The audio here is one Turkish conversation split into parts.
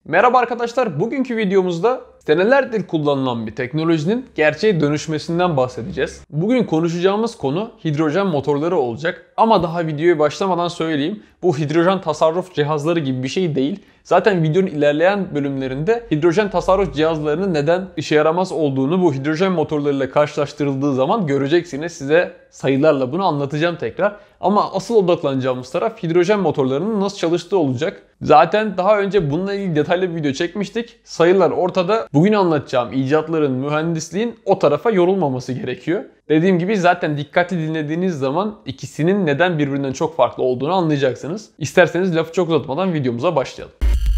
Merhaba arkadaşlar, bugünkü videomuzda senelerdir kullanılan bir teknolojinin gerçeğe dönüşmesinden bahsedeceğiz. Bugün konuşacağımız konu hidrojen motorları olacak. Ama daha videoya başlamadan söyleyeyim, bu hidrojen tasarruf cihazları gibi bir şey değil. Zaten videonun ilerleyen bölümlerinde hidrojen tasarruf cihazlarının neden işe yaramaz olduğunu bu hidrojen motorlarıyla karşılaştırıldığı zaman göreceksiniz. Size sayılarla bunu anlatacağım tekrar. Ama asıl odaklanacağımız taraf hidrojen motorlarının nasıl çalıştığı olacak. Zaten daha önce bununla ilgili detaylı bir video çekmiştik. Sayılar ortada. Bugün anlatacağım icatların, mühendisliğin o tarafa yorulmaması gerekiyor. Dediğim gibi zaten dikkatli dinlediğiniz zaman ikisinin neden birbirinden çok farklı olduğunu anlayacaksınız. İsterseniz lafı çok uzatmadan videomuza başlayalım.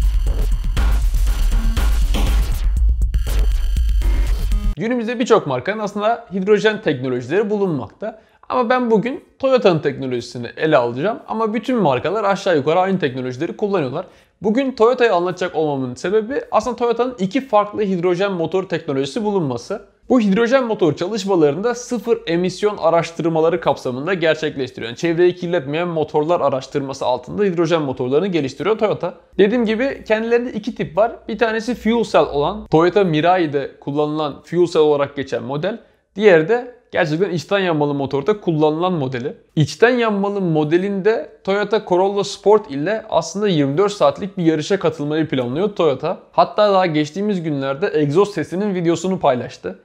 Günümüzde birçok markanın aslında hidrojen teknolojileri bulunmakta. Ama ben bugün Toyota'nın teknolojisini ele alacağım. Ama bütün markalar aşağı yukarı aynı teknolojileri kullanıyorlar. Bugün Toyota'yı anlatacak olmamın sebebi aslında Toyota'nın iki farklı hidrojen motor teknolojisi bulunması. Bu hidrojen motor çalışmalarında sıfır emisyon araştırmaları kapsamında gerçekleştiriyor. Yani çevreyi kirletmeyen motorlar araştırması altında hidrojen motorlarını geliştiriyor Toyota. Dediğim gibi kendilerinde iki tip var. Bir tanesi fuel cell olan Toyota Mirai'de kullanılan fuel cell olarak geçen model. Diğeri de gerçekten içten yanmalı motorda kullanılan modeli. İçten yanmalı modelinde Toyota Corolla Sport ile aslında 24 saatlik bir yarışa katılmayı planlıyor Toyota. Hatta daha geçtiğimiz günlerde egzoz sesinin videosunu paylaştı.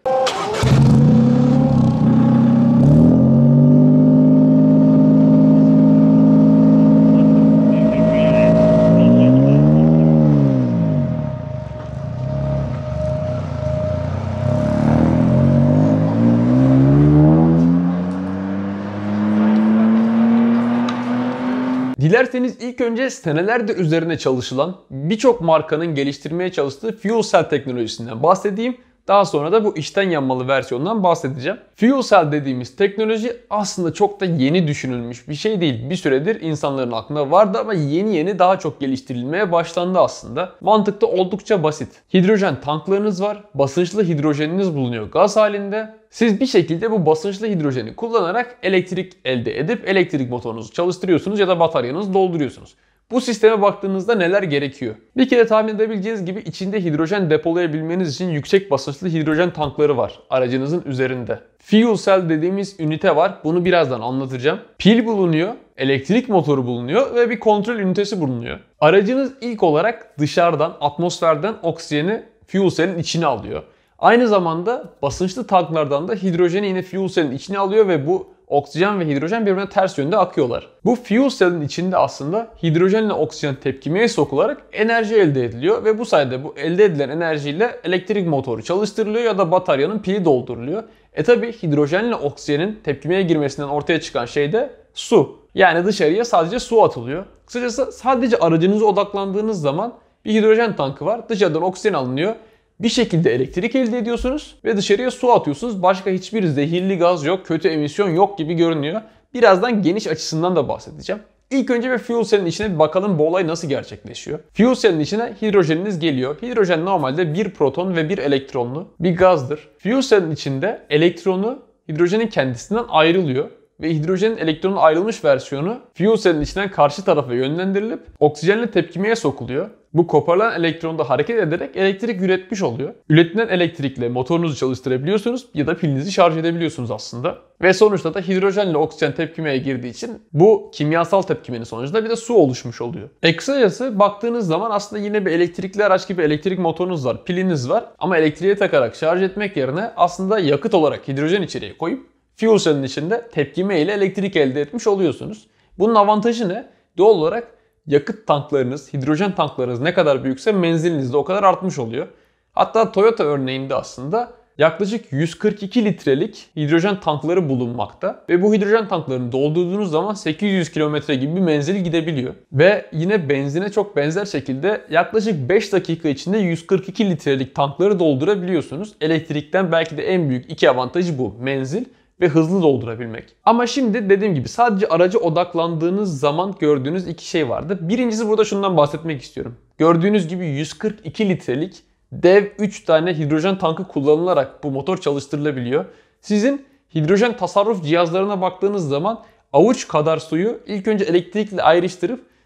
Dilerseniz ilk önce senelerdir üzerine çalışılan birçok markanın geliştirmeye çalıştığı fuel cell teknolojisinden bahsedeyim. Daha sonra da bu içten yanmalı versiyondan bahsedeceğim. Fuel cell dediğimiz teknoloji aslında çok da yeni düşünülmüş bir şey değil. Bir süredir insanların aklında vardı ama yeni daha çok geliştirilmeye başlandı aslında. Mantık da oldukça basit. Hidrojen tanklarınız var. Basınçlı hidrojeniniz bulunuyor gaz halinde. Siz bir şekilde bu basınçlı hidrojeni kullanarak elektrik elde edip elektrik motorunuzu çalıştırıyorsunuz ya da bataryanızı dolduruyorsunuz. Bu sisteme baktığınızda neler gerekiyor? Bir kere tahmin edebileceğiniz gibi içinde hidrojen depolayabilmeniz için yüksek basınçlı hidrojen tankları var aracınızın üzerinde. Fuel cell dediğimiz ünite var. Bunu birazdan anlatacağım. Pil bulunuyor, elektrik motoru bulunuyor ve bir kontrol ünitesi bulunuyor. Aracınız ilk olarak dışarıdan, atmosferden oksijeni fuel cell'in içine alıyor. Aynı zamanda basınçlı tanklardan da hidrojeni yine fuel cell'in içine alıyor ve bu oksijen ve hidrojen birbirine ters yönde akıyorlar. Bu fuel cell'in içinde aslında hidrojenle oksijen tepkimeye sokularak enerji elde ediliyor ve bu sayede bu elde edilen enerjiyle elektrik motoru çalıştırılıyor ya da bataryanın pili dolduruluyor. Tabi hidrojenle oksijenin tepkimeye girmesinden ortaya çıkan şey de su. Yani dışarıya sadece su atılıyor. Kısacası sadece aracınıza odaklandığınız zaman bir hidrojen tankı var. Dışarıdan oksijen alınıyor. Bir şekilde elektrik elde ediyorsunuz ve dışarıya su atıyorsunuz. Başka hiçbir zehirli gaz yok, kötü emisyon yok gibi görünüyor. Birazdan geniş açısından da bahsedeceğim. İlk önce bir fuel cell'in içine bir bakalım bu olay nasıl gerçekleşiyor. Fuel cell'in içine hidrojeniniz geliyor. Hidrojen normalde bir proton ve bir elektronlu bir gazdır. Fuel cell'in içinde elektronu hidrojenin kendisinden ayrılıyor. Ve hidrojenin elektronun ayrılmış versiyonu fuel cell'in içinden karşı tarafa yönlendirilip oksijenle tepkimeye sokuluyor. Bu koparılan elektron da hareket ederek elektrik üretmiş oluyor. Üretilen elektrikle motorunuzu çalıştırabiliyorsunuz ya da pilinizi şarj edebiliyorsunuz aslında. Ve sonuçta da hidrojenle oksijen tepkimeye girdiği için bu kimyasal tepkimenin sonucunda bir de su oluşmuş oluyor. Kısacası baktığınız zaman aslında yine bir elektrikli araç gibi elektrik motorunuz var, piliniz var. Ama elektriğe takarak şarj etmek yerine aslında yakıt olarak hidrojen içeriye koyup fuel cell'in içinde tepkime ile elektrik elde etmiş oluyorsunuz. Bunun avantajı ne? Doğal olarak yakıt tanklarınız, hidrojen tanklarınız ne kadar büyükse menziliniz de o kadar artmış oluyor. Hatta Toyota örneğinde aslında yaklaşık 142 litrelik hidrojen tankları bulunmakta. Ve bu hidrojen tanklarını doldurduğunuz zaman 800 kilometre gibi bir menzil gidebiliyor. Ve yine benzine çok benzer şekilde yaklaşık 5 dakika içinde 142 litrelik tankları doldurabiliyorsunuz. Elektrikten belki de en büyük iki avantajı bu: menzil ve hızlı doldurabilmek. Ama şimdi dediğim gibi sadece araca odaklandığınız zaman gördüğünüz iki şey vardı. Birincisi, burada şundan bahsetmek istiyorum. Gördüğünüz gibi 142 litrelik dev 3 tane hidrojen tankı kullanılarak bu motor çalıştırılabiliyor. Sizin hidrojen tasarruf cihazlarına baktığınız zaman avuç kadar suyu ilk önce elektrikle ayrıştırıp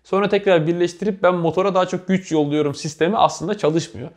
sonra tekrar birleştirip ben motora daha çok güç yolluyorum sistemi aslında çalışmıyor.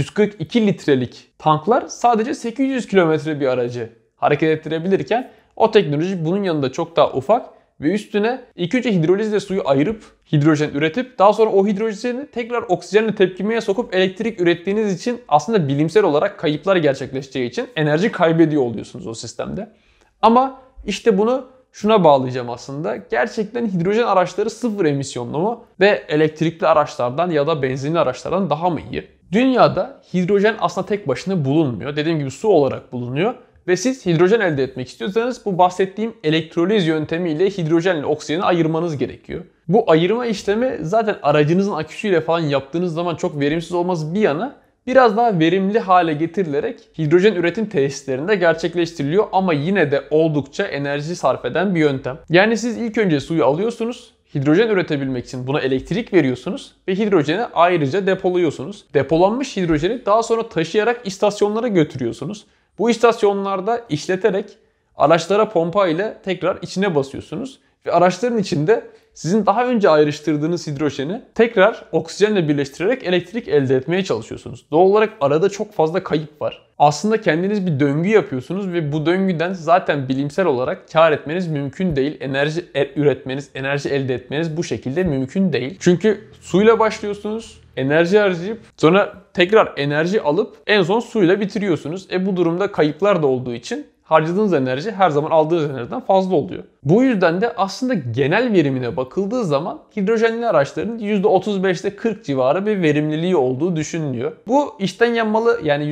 142 litrelik tanklar sadece 800 kilometre bir aracı hareket ettirebilirken o teknoloji bunun yanında çok daha ufak ve üstüne ilk önce hidrolizle suyu ayırıp hidrojen üretip daha sonra o hidrojeni tekrar oksijenle tepkimeye sokup elektrik ürettiğiniz için aslında bilimsel olarak kayıplar gerçekleşeceği için enerji kaybediyor oluyorsunuz o sistemde. Ama işte bunu şuna bağlayacağım aslında. Gerçekten hidrojen araçları sıfır emisyonlu mu ve elektrikli araçlardan ya da benzinli araçlardan daha mı iyi? Dünyada hidrojen aslında tek başına bulunmuyor. Dediğim gibi su olarak bulunuyor. Ve siz hidrojen elde etmek istiyorsanız bu bahsettiğim elektroliz yöntemiyle hidrojenle oksijeni ayırmanız gerekiyor. Bu ayırma işlemi zaten aracınızın aküsüyle falan yaptığınız zaman çok verimsiz olmaz bir yana biraz daha verimli hale getirilerek hidrojen üretim tesislerinde gerçekleştiriliyor ama yine de oldukça enerji sarf eden bir yöntem. Yani siz ilk önce suyu alıyorsunuz, hidrojen üretebilmek için buna elektrik veriyorsunuz ve hidrojeni ayrıca depoluyorsunuz. Depolanmış hidrojeni daha sonra taşıyarak istasyonlara götürüyorsunuz. Bu istasyonlarda işleterek araçlara pompa ile tekrar içine basıyorsunuz. Ve araçların içinde sizin daha önce ayrıştırdığınız hidrojeni tekrar oksijenle birleştirerek elektrik elde etmeye çalışıyorsunuz. Doğal olarak arada çok fazla kayıp var. Aslında kendiniz bir döngü yapıyorsunuz ve bu döngüden zaten bilimsel olarak kar etmeniz mümkün değil. Enerji üretmeniz, enerji elde etmeniz bu şekilde mümkün değil. Çünkü suyla başlıyorsunuz, enerji harcayıp sonra tekrar enerji alıp en son suyla bitiriyorsunuz. Bu durumda kayıplar da olduğu için harcadığınız enerji her zaman aldığınız enerjiden fazla oluyor. Bu yüzden de aslında genel verimine bakıldığı zaman hidrojenli araçların %35'te 40 civarı bir verimliliği olduğu düşünülüyor. Bu içten yanmalı yani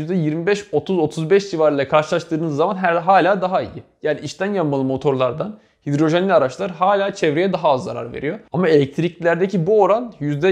%25-30-35 civarıyla karşılaştırdığınız zaman hala daha iyi. Yani içten yanmalı motorlardan hidrojenli araçlar hala çevreye daha az zarar veriyor. Ama elektriklilerdeki bu oran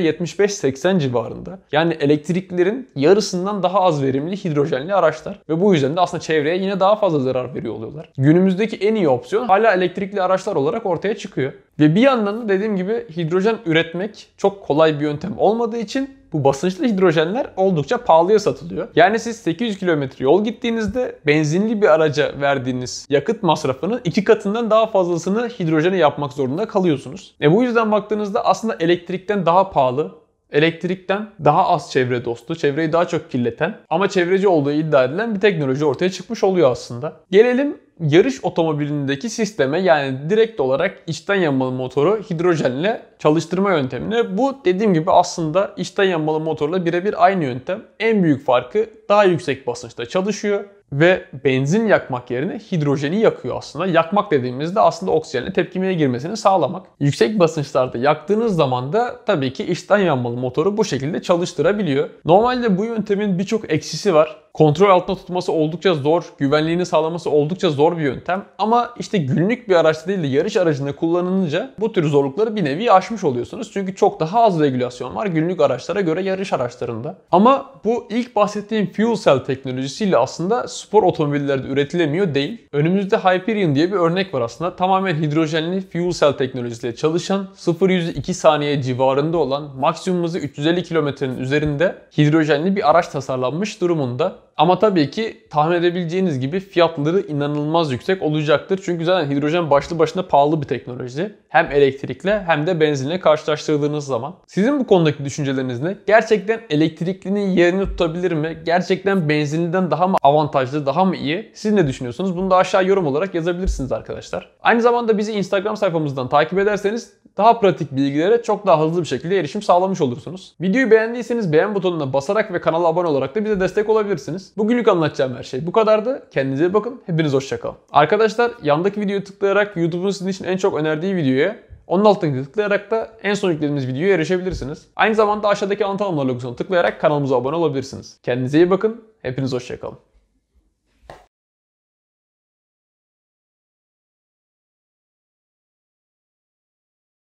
%75-80 civarında. Yani elektriklilerin yarısından daha az verimli hidrojenli araçlar. Ve bu yüzden de aslında çevreye yine daha fazla zarar veriyor oluyorlar. Günümüzdeki en iyi opsiyon hala elektrikli araçlar olarak ortaya çıkıyor. Ve bir yandan da dediğim gibi hidrojen üretmek çok kolay bir yöntem olmadığı için bu basınçlı hidrojenler oldukça pahalıya satılıyor. Yani siz 800 kilometre yol gittiğinizde benzinli bir araca verdiğiniz yakıt masrafının 2 katından daha fazlasını hidrojene yapmak zorunda kalıyorsunuz. Bu yüzden baktığınızda aslında elektrikten daha pahalı, elektrikten daha az çevre dostu, çevreyi daha çok kirleten ama çevreci olduğu iddia edilen bir teknoloji ortaya çıkmış oluyor aslında. Gelelim yarış otomobilindeki sisteme yani direkt olarak içten yanmalı motoru hidrojenle çalıştırma yöntemine. Bu dediğim gibi aslında içten yanmalı motorla birebir aynı yöntem. En büyük farkı daha yüksek basınçta çalışıyor ve benzin yakmak yerine hidrojeni yakıyor aslında. Yakmak dediğimizde aslında oksijenle tepkimeye girmesini sağlamak. Yüksek basınçlarda yaktığınız zaman da tabii ki içten yanmalı motoru bu şekilde çalıştırabiliyor. Normalde bu yöntemin birçok eksisi var. Kontrol altında tutması oldukça zor, güvenliğini sağlaması oldukça zor bir yöntem. Ama işte günlük bir araçta değil de yarış aracında kullanılınca bu tür zorlukları bir nevi aşmış oluyorsunuz. Çünkü çok daha az regülasyon var günlük araçlara göre yarış araçlarında. Ama bu ilk bahsettiğim fuel cell teknolojisiyle aslında spor otomobillerde üretilemiyor değil. Önümüzde Hyperion diye bir örnek var aslında. Tamamen hidrojenli fuel cell teknolojisiyle çalışan 0-100 saniye civarında olan maksimum hızı 350 kilometrenin üzerinde hidrojenli bir araç tasarlanmış durumunda. Ama tabii ki tahmin edebileceğiniz gibi fiyatları inanılmaz yüksek olacaktır. Çünkü zaten hidrojen başlı başına pahalı bir teknoloji. Hem elektrikle hem de benzinle karşılaştırdığınız zaman. Sizin bu konudaki düşünceleriniz ne? Gerçekten elektriklinin yerini tutabilir mi? Gerçekten benzinliden daha mı avantajlı, daha mı iyi? Siz ne düşünüyorsunuz? Bunu da aşağı yorum olarak yazabilirsiniz arkadaşlar. Aynı zamanda bizi Instagram sayfamızdan takip ederseniz daha pratik bilgilere çok daha hızlı bir şekilde erişim sağlamış olursunuz. Videoyu beğendiyseniz beğen butonuna basarak ve kanala abone olarak da bize destek olabilirsiniz. Bugünlük anlatacağım her şey bu kadardı. Kendinize iyi bakın. Hepiniz hoşça kalın. Arkadaşlar yandaki videoyu tıklayarak YouTube'un sizin için en çok önerdiği videoya, onun altına tıklayarak da en son yüklediğimiz videoya erişebilirsiniz. Aynı zamanda aşağıdaki anahtar logosuna tıklayarak kanalımıza abone olabilirsiniz. Kendinize iyi bakın. Hepiniz hoşça kalın.